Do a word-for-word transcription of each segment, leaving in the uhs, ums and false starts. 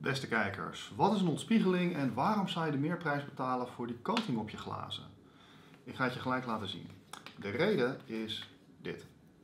Beste kijkers, wat is een ontspiegeling en waarom zou je de meerprijs betalen voor die coating op je glazen? Ik ga het je gelijk laten zien. De reden is dit.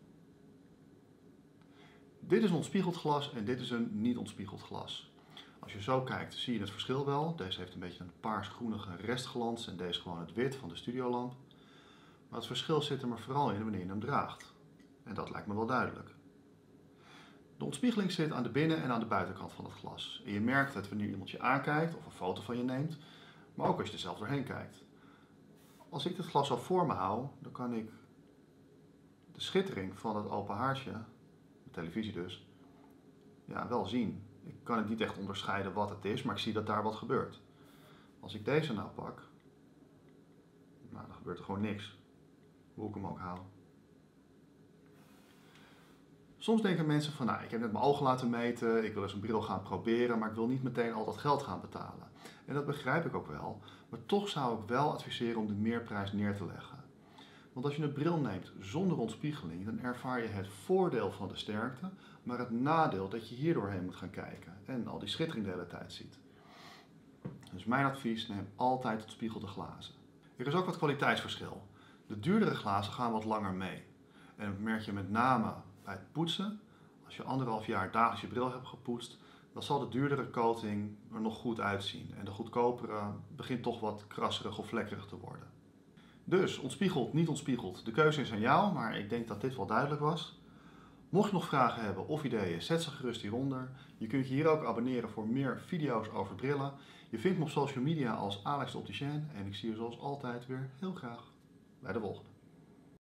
Dit is een ontspiegeld glas en dit is een niet ontspiegeld glas. Als je zo kijkt zie je het verschil wel. Deze heeft een beetje een paars-groenige restglans en deze gewoon het wit van de studiolamp. Maar het verschil zit er maar vooral in wanneer je hem draagt. En dat lijkt me wel duidelijk. De ontspiegeling zit aan de binnen- en aan de buitenkant van het glas. En je merkt het wanneer iemand je aankijkt of een foto van je neemt, maar ook als je er zelf doorheen kijkt. Als ik dit glas zo voor me hou, dan kan ik de schittering van het open haartje, de televisie dus, ja, wel zien. Ik kan het niet echt onderscheiden wat het is, maar ik zie dat daar wat gebeurt. Als ik deze nou pak, nou, dan gebeurt er gewoon niks, hoe ik hem ook hou. Soms denken mensen van, nou, ik heb net mijn ogen laten meten, ik wil eens een bril gaan proberen, maar ik wil niet meteen al dat geld gaan betalen. En dat begrijp ik ook wel, maar toch zou ik wel adviseren om de meerprijs neer te leggen. Want als je een bril neemt zonder ontspiegeling, dan ervaar je het voordeel van de sterkte, maar het nadeel dat je hier doorheen moet gaan kijken en al die schittering de hele tijd ziet. Dus mijn advies, neem altijd ontspiegelde glazen. Er is ook wat kwaliteitsverschil. De duurdere glazen gaan wat langer mee. En dat merk je met name bij het poetsen. Als je anderhalf jaar dagelijks je bril hebt gepoetst, dan zal de duurdere coating er nog goed uitzien. En de goedkopere begint toch wat krasserig of vlekkerig te worden. Dus ontspiegeld, niet ontspiegeld, de keuze is aan jou, maar ik denk dat dit wel duidelijk was. Mocht je nog vragen hebben of ideeën, zet ze gerust hieronder. Je kunt je hier ook abonneren voor meer video's over brillen. Je vindt me op social media als Alex de Opticien en ik zie je zoals altijd weer heel graag bij de volgende.